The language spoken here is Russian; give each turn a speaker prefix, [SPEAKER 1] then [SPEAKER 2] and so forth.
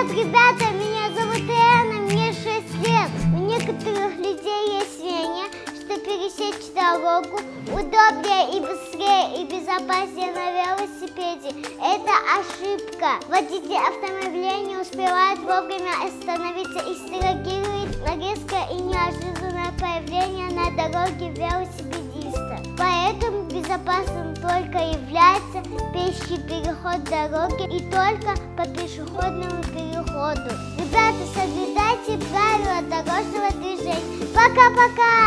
[SPEAKER 1] Привет, ребята! Меня зовут Иэна, мне 6 лет. У некоторых людей есть мнение, что пересечь дорогу удобнее и быстрее и безопаснее на велосипеде. Это ошибка. Водители автомобилей не успевают вовремя остановиться и среагировать на резкое и неожиданное появление на дороге велосипедиста. Поэтому безопасным только является пеший переход дороги и только по пешеходному переходу. Ребята, соблюдайте правила дорожного движения. Пока-пока!